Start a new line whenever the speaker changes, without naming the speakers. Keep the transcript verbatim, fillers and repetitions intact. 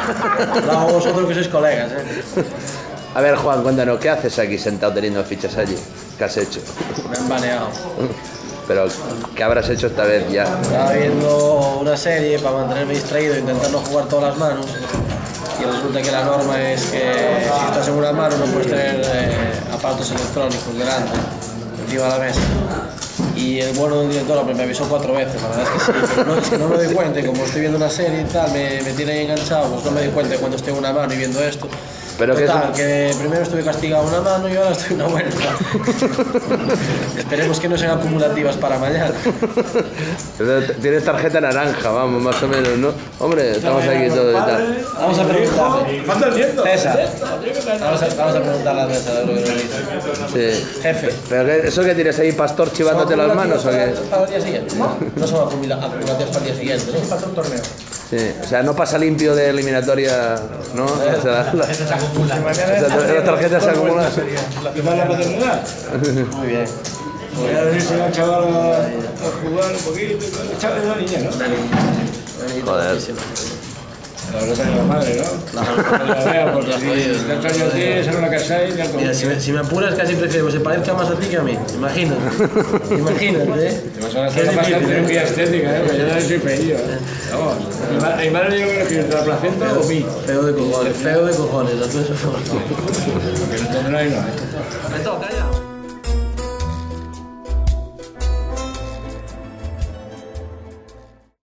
Lo hago vosotros que sois colegas, ¿eh?
A ver, Juan, cuéntanos, ¿qué haces aquí sentado teniendo fichas allí? ¿Qué has hecho?
Me han baneado.
Pero, ¿qué habrás hecho esta vez ya?
Estaba viendo una serie para mantenerme distraído, intentando jugar todas las manos. Y resulta que la norma es que si estás en una mano no puedes tener eh, aparatos electrónicos delante, encima de la mesa. Y el bueno del director me avisó cuatro veces, la verdad es que sí, pero no, es que no me doy cuenta, y como estoy viendo una serie y tal, me, me tiene ahí enganchado, pues no me doy cuenta de cuando estoy en una mano y viendo esto.
Pero
Total,
que,
que primero estuve castigado una mano y ahora estoy una vuelta. Esperemos que no sean acumulativas para mañana.
Tienes tarjeta naranja, vamos, más o menos, ¿no? Hombre, estamos aquí todos y tal.
Vamos a preguntarle.
Falta el nieto.
César, vamos a, vamos a preguntarle a César lo que nos dice.
Sí.
Jefe.
¿Pero qué, eso que tienes ahí, pastor, chivándote las manos o qué?
Para el día siguiente. No son acumula- acumulativas para el día siguiente, ¿no? Para un torneo.
Sí, o sea, no pasa limpio de eliminatoria, ¿no? O sea, la,
Se acumula.
las tarjetas se acumulan.
¿Y va la paternidad?
Muy bien.
Voy a venirse al chaval a, a jugar un poquito. El chaval es una niña, ¿no?
Joder.
La verdad es la madre, ¿no? La vea, porque si tantos años tienes, ahora la casáis, ya como...
Mira, si me, si me apuras casi prefiero que se parezca más a ti que a mí. Imagínate. Imagínate, ¿eh?
Te vas a gastar bastante cirugía estética, ¿eh? Porque yo no soy feillo, ¿eh? Vamos. A mi madre le digo que es la placenta o mí.
Feo de cojones, feo de cojones. A todo eso.
Porque no tendrá y no, ¿eh?
Me toca, ¿eh?